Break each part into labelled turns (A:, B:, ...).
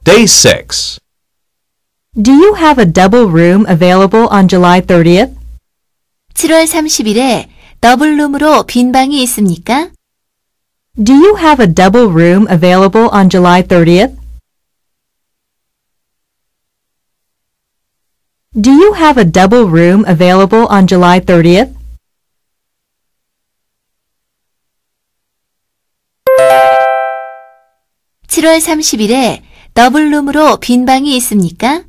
A: Day 6.
B: Do you have a double room available on July 30th?
C: 7월 30일에 더블룸으로 빈 방이 있습니까?
B: Do you have a double room available on July 30th? Do you have a double room available on July 30th?
C: (7월 30일에) 더블룸으로 빈 방이 있습니까?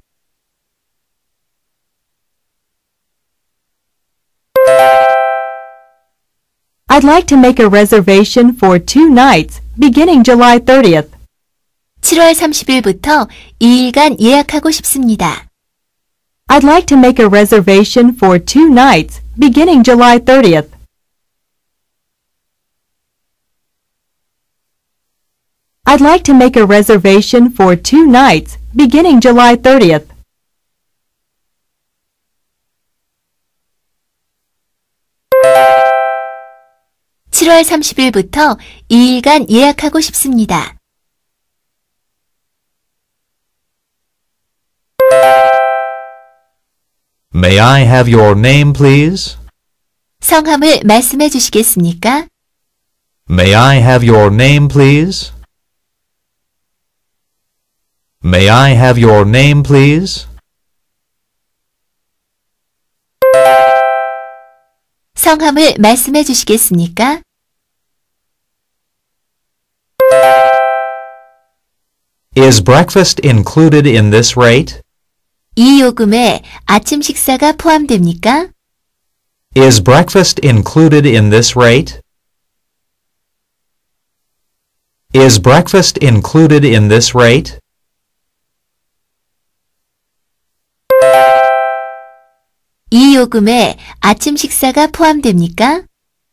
B: I'd like to make a reservation for 2 nights beginning July 30th.
C: 7월 30일부터 2일간 예약하고 싶습니다.
B: I'd like to make a reservation for 2 nights beginning July 30th. I'd like to make a reservation for 2 nights beginning July 30th.
C: (7월 30일부터 2일간 예약하고 싶습니다.
A: May I have your name, please?
C: 성함을 말씀해 주시겠습니까?
A: May I have your name, please? May I have your name, please?
C: 성함을 말씀해 주시겠습니까?
A: Is breakfast included in this rate?
C: 이 요금에 아침 식사가 포함됩니까?
A: Is breakfast included in this rate? Is breakfast included in this rate?
C: 이 요금에 아침 식사가 포함됩니까?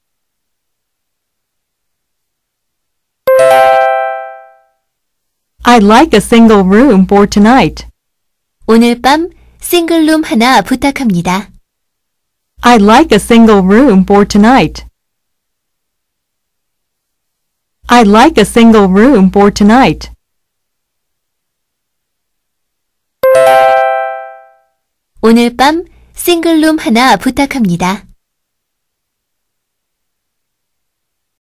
B: I'd like a single room for tonight.
C: 오늘 밤 싱글룸 하나 부탁합니다.
B: I'd like a single room for tonight. I'd like a single room for tonight.
C: 오늘 밤 싱글룸 하나 부탁합니다.